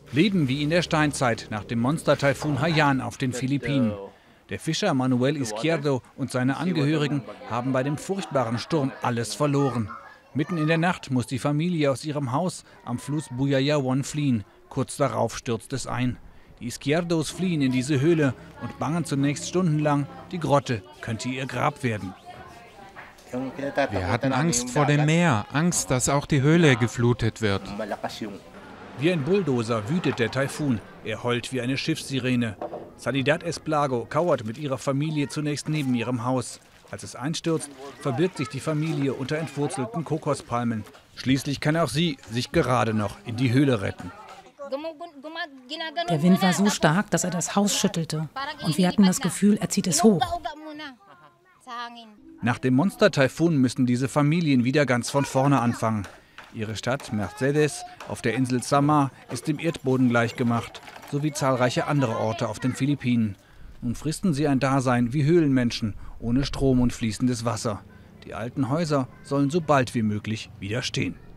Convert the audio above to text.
Leben wie in der Steinzeit nach dem Monster-Taifun Haiyan auf den Philippinen. Der Fischer Manuel Izquierdo und seine Angehörigen haben bei dem furchtbaren Sturm alles verloren. Mitten in der Nacht muss die Familie aus ihrem Haus am Fluss Buyayawan fliehen. Kurz darauf stürzt es ein. Die Izquierdos fliehen in diese Höhle und bangen zunächst stundenlang, die Grotte könnte ihr Grab werden. Wir hatten Angst vor dem Meer, Angst, dass auch die Höhle geflutet wird. Wie ein Bulldozer wütet der Taifun. Er heult wie eine Schiffssirene. Sanidad Esplago kauert mit ihrer Familie zunächst neben ihrem Haus. Als es einstürzt, verbirgt sich die Familie unter entwurzelten Kokospalmen. Schließlich kann auch sie sich gerade noch in die Höhle retten. Der Wind war so stark, dass er das Haus schüttelte. Und wir hatten das Gefühl, er zieht es hoch. Nach dem Monster-Taifun müssen diese Familien wieder ganz von vorne anfangen. Ihre Stadt Mercedes auf der Insel Samar ist dem Erdboden gleichgemacht, sowie zahlreiche andere Orte auf den Philippinen. Nun fristen sie ein Dasein wie Höhlenmenschen, ohne Strom und fließendes Wasser. Die alten Häuser sollen so bald wie möglich wieder stehen.